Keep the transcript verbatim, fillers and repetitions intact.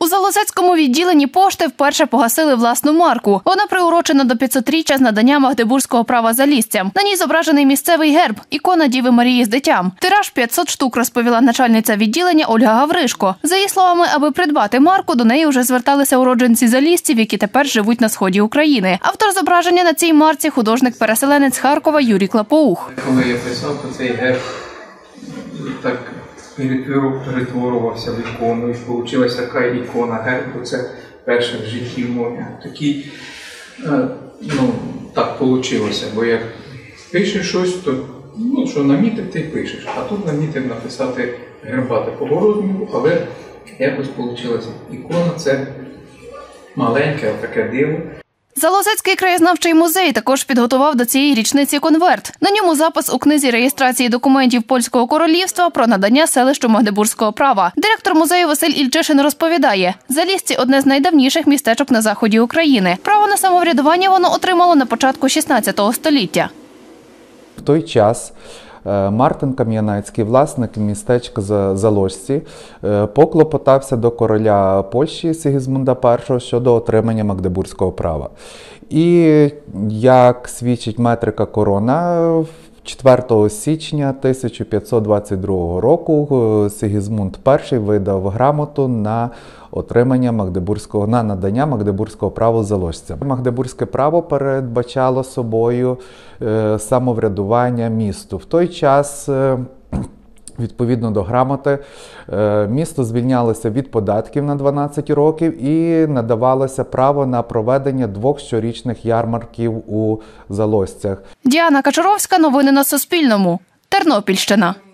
У Залозецькому відділенні пошти вперше погасили власну марку. Вона приурочена до п'ятсотріччя з надання магдебурзького права залізцям. На ній зображений місцевий герб – ікона Діви Марії з дитям. Тираж п'ятсот штук, розповіла начальниця відділення Ольга Гавришко. За її словами, аби придбати марку, до неї вже зверталися уродженці залізців, які тепер живуть на сході України. Автор зображення на цій марці – художник-переселенець з Харкова Юрій Клапоух. Коли я писав, то цей герб так перетворювався в ікону, і вийшла така ікона гербу, це перше в житті моє. Такий, ну, так вийшло, бо як пишеш щось, то, ну, що намітив, ти пишеш, а тут намітив написати герба такого розміру, але якось вийшла ікона, це маленьке, таке диво. Залозецький краєзнавчий музей також підготував до цієї річниці конверт. На ньому запис у книзі реєстрації документів Польського королівства про надання селищу магдебурзького права. Директор музею Василь Ільчишин розповідає, Залізці – одне з найдавніших містечок на заході України. Право на самоврядування воно отримало на початку шістнадцятого століття. В той час Мартин Кам'янецький, власник містечка Заложці, поклопотався до короля Польщі Сигізмунда першого щодо отримання магдебурзького права. І, як свідчить метрика Корона, четвертого січня тисяча п'ятсот двадцять другого року Сигізмунд перший видав грамоту на отримання магдебурзького, на надання магдебурзького права заложцям. Магдебурзьке право передбачало собою е, самоврядування місту. В той час, е, відповідно до грамоти, е, місто звільнялося від податків на дванадцять років і надавалося право на проведення двох щорічних ярмарків у Залозцях. Діана Качуровська, новини на Суспільному. Тернопільщина.